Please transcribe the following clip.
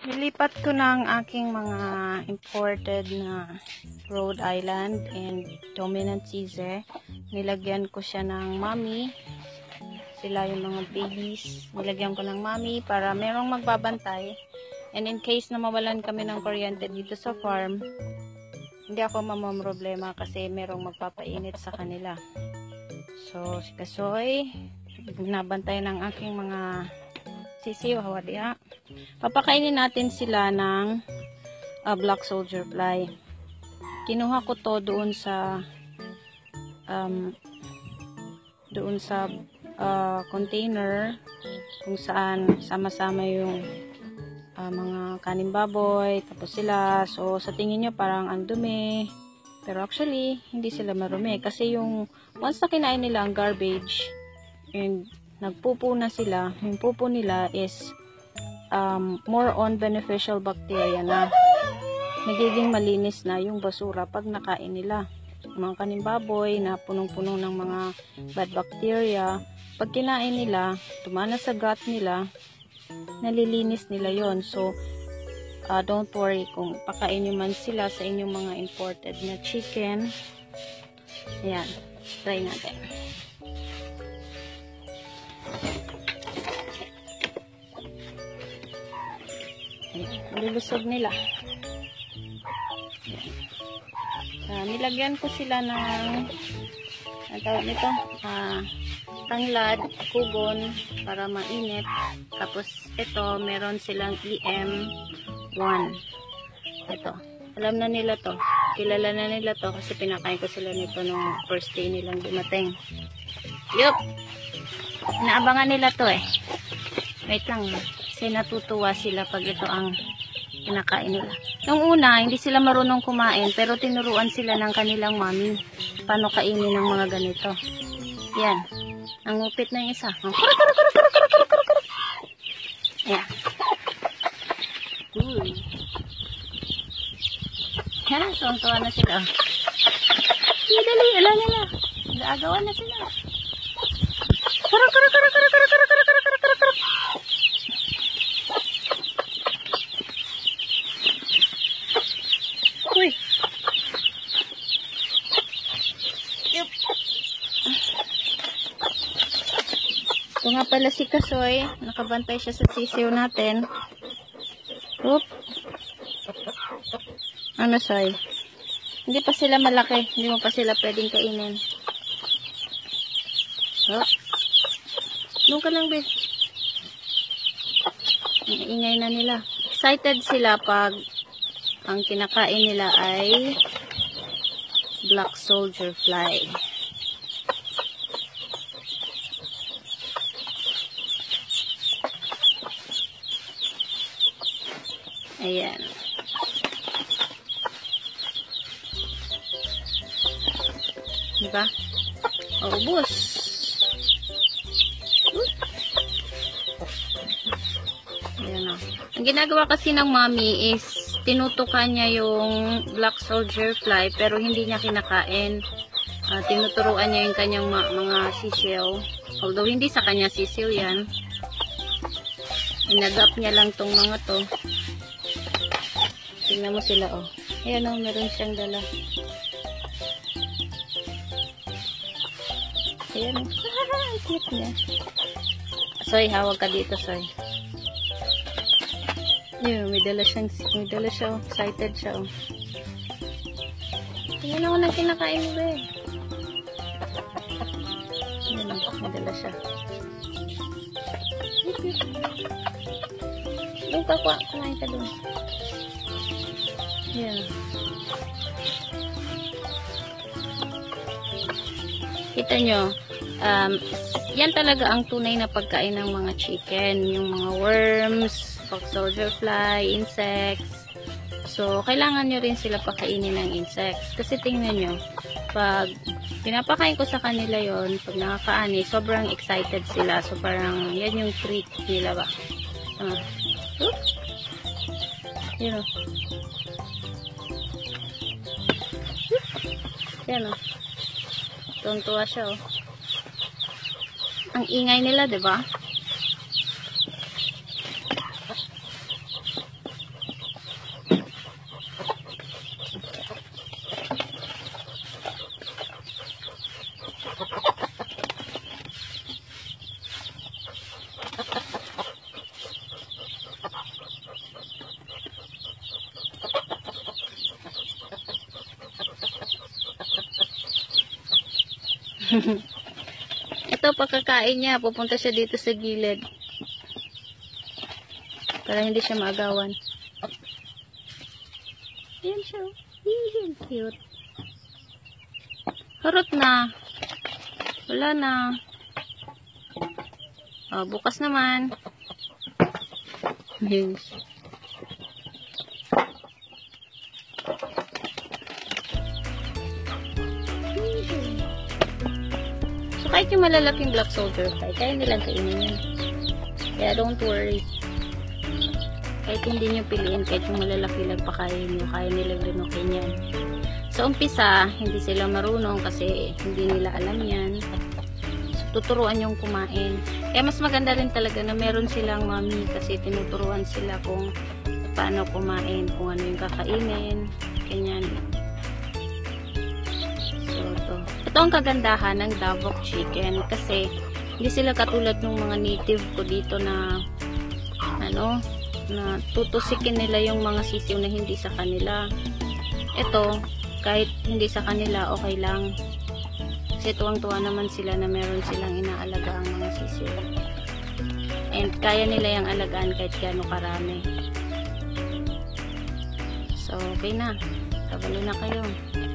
Nilipat ko ng aking mga imported na Rhode Island and Dominant Caesar. Nilagyan ko siya ng mommy. Sila yung mga babies. Nilagyan ko ng mommy para merong magbabantay. And in case na mawalan kami ng kuryente dito sa farm, hindi ako mamamroblema kasi merong magpapainit sa kanila. So, si Kasoy, nabantay ng aking mga sisiyo, hawadiya. Papakainin natin sila ng black soldier fly. Kinuha ko to doon sa container kung saan sama-sama yung mga kaning baboy, tapos sila. So, sa tingin nyo parang ang dumi. Pero actually, hindi sila marumi. Kasi yung once na kinain nila ang garbage and nagpupo na sila, yung pupo nila is more on beneficial bacteria na. Nagiging malinis na yung basura pag nakain nila. Mga kaning baboy na punong-puno ng mga bad bacteria, pag kinain nila, tumana sa gut nila, nalilinis nila yon. So, don't worry kung pakain nyo man sila sa inyong mga imported na chicken. Ayan, try natin. Lulusog nila. Nilagyan ko sila ng tawag nito, tanglad, kubon para mainit. Tapos ito, meron silang EM1. Ito, alam na nila to. Kilala na nila to kasi pinakain ko sila nito nung first day nilang dumating. Yup! Naabangan nila to eh. Wait lang. Kasi natutuwa sila pag ito ang kinakain nila. Nung una, hindi sila marunong kumain, pero tinuruan sila ng kanilang mami paano kainin ng mga ganito. Yan. Ang upit na yung isa. Yan. Yan, tuwan-tuwa na sila. Dali, alam nila. Agawan na sila. Uy. Yup. Ito nga pala si Kasoy. Nakabantay siya sa sisiw natin. Oop. Ano, Soy? Hindi pa sila malaki. Hindi mo pa sila pwedeng kainin. Oop. Doon ka lang, be. Ingay na nila. Excited sila pag ang kinakain nila ay black soldier fly. Ayan. Diba? Ubos. Ayan o. Ang ginagawa kasi ng mommy is tinutukan niya yung black soldier fly pero hindi niya kinakain. Tinuturuan niya yung kanyang mga sisiw. Although hindi sa kanya sisiw yan. Inagap niya lang tong mga to. Tingnan mo sila oh. Ayan oh, meron siyang dala. Ayan oh. Ang cute niya. Soy, hawag ka dito, Soy. Yun, may dala siya, oh. Excited siya, oh. Tingnan ako nang kinakain mo, eh. Yun, oh. May dala siya. Doon ka, kumain ka doon. Yan. Kita nyo, yan talaga ang tunay na pagkain ng mga chicken. Yung mga worms, black soldier fly, insects. So, kailangan nyo rin sila pakainin ng insects. Kasi tingnan nyo, pag pinapakain ko sa kanila yon, pag nakakaani, sobrang excited sila. So, parang yan yung treat nila ba. Yun o. Yan o. Tuntua siya o. Ang ingay nila, diba? Ito, pagkakain niya, pupunta siya dito sa gilid. Para hindi siya maagawan. Ayan siya. Ayan, cute. Harot na. Wala na. Oh, bukas naman. Ayan siya. So, kahit yung malalaking black soldier fly, kaya nilang kainin yan. Kaya don't worry. Kahit hindi nyo piliin, kahit yung malalaki lang pa kaya nyo, kaya nilang linukin yan. Sa umpisa, hindi sila marunong kasi hindi nila alam yan. So, tuturuan yung kumain. Kaya mas maganda rin talaga na meron silang mami kasi tinuturuan sila kung paano kumain, kung ano yung kakainin, ganyan. So, ito ang kagandahan ng Davao chicken kasi hindi sila katulad ng mga native ko dito na na tutusikin nila yung mga sisiw na hindi sa kanila. Ito, kahit hindi sa kanila, okay lang. Kasi tuwang-tuwa naman sila na meron silang inaalaga ang mga sisiw. And kaya nila yung alagaan kahit gaano karami. So, okay na. Kabalo na kayo.